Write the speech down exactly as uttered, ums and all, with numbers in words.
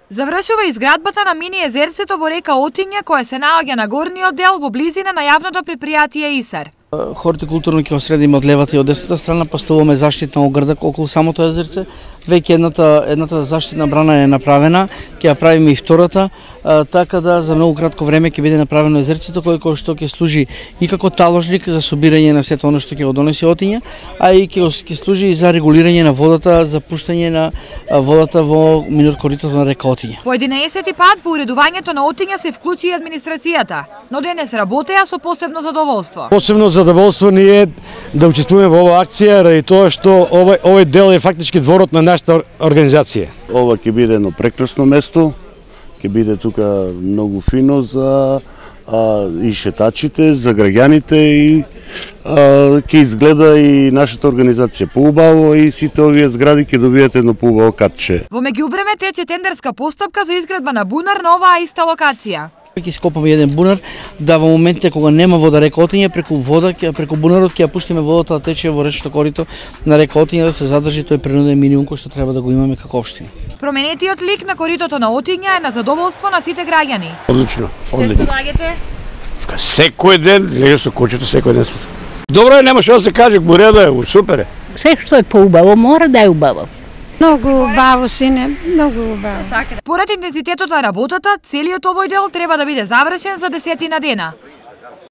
Завршува изградбата на мини езерцето во река Отиња, која се наоѓа на горниот дел во близина на јавното предпријатие ИСАР. Хортикултурно ќе осредиме од левата и од десната страна, поставуваме заштитна ограда околу самото езерце. Веќе едната едната заштитна брана е направена, ќе ја правиме и втората, а, така да за многу кратко време ќе биде направено езерцето кој кој што ќе служи и како таложник за собирање на сето оно што ќе го донесе Отиња, а и ќе ќе служи и за регулирање на водата, за пуштање на водата во минор коритото на река Отиња. По единаесети пат во уредувањето на Отиња се вклучи и администрацијата, но денес работеа со посебно задоволство. Посебно задоволство ни е да учествуваме во оваа акција, ради тоа што овој овој дел е фактички дворот на нашата организација. Ова ќе биде едно прекрасно место, ќе биде тука многу фино за а, и шетачите, за граѓаните и а, ќе изгледа и нашата организација поубаво и сите овие згради ќе добијат едно поубаво катче. Во меѓувреме тече тендерска постапка за изградба на бунар на оваа иста локација. Ќе скопаме еден бунар, да во моментите кога нема вода река Отиња, преку вода, преку бунарот ќе ја пуштиме водата да тече во речното корито на река Отиња, да се задржи тој природен минимум кој што треба да го имаме како општина. Променетиот лик на коритото на Отиња е на задоволство на сите граѓани. Одлично, одлично. Често доаѓате? Секој ден, лега со кучето, секој ден сме. Добро е, нема што да се каже, мореда е, супер е. Се што е поубаво, мора да е убаво. Многу убаво, сине, многу убаво. Според интензитетот на работата, целиот овој дел треба да биде завршен за десетина дена.